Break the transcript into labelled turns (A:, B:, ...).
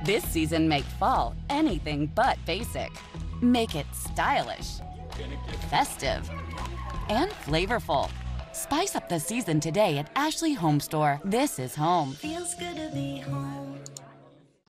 A: This season, make fall anything but basic. Make it stylish, festive, and flavorful. Spice up the season today at Ashley HomeStore. This is home.
B: Feels good to be home.